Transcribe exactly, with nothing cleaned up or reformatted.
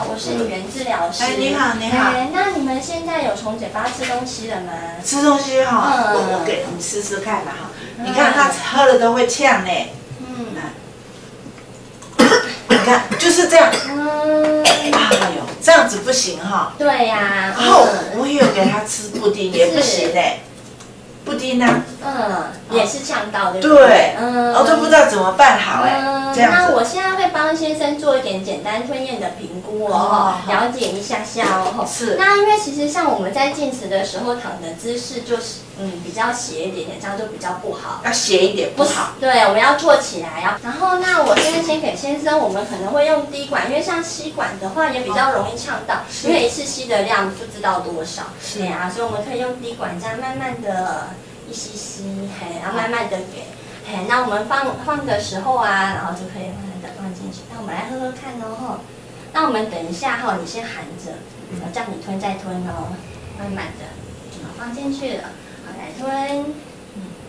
好，我是语言治疗师。 哎，你好，你好。 哎，那你们现在有从嘴巴吃东西了吗？ 吃东西哈， 嗯我我给你试试看嘛哈。你看他喝了都会呛呢。 嗯。 你看就是这样。 嗯。 哎呦，这样子不行哈。 对呀。 然后我也有给他吃布丁，也不行呢。布丁呢？ 嗯，也是呛到，对不对？ 对？嗯。 我都不知道怎么办好哎。这样子。 那我现在会帮先生做一点简单吞咽的评估哦，了解一下下哦。 是。 那因为其实像我们在进食的时候躺的姿势就是嗯比较斜一点点，这样就比较不好。 要斜一点不好。 对，我们要坐起来啊。然后那我现在先给先生，我们可能会用滴管，因为像吸管的话也比较容易呛到，因为一次吸的量不知道多少。是啊，所以我们可以用滴管这样慢慢的一吸吸，嘿，然后慢慢的给。嘿，那我们放放的时候啊，然后就可以慢慢的放进去。那我们来喝喝看哦，哈。那我们等一下哈，你先含着，我叫你吞再吞哦，慢慢的，好放进去了，好来吞，嗯，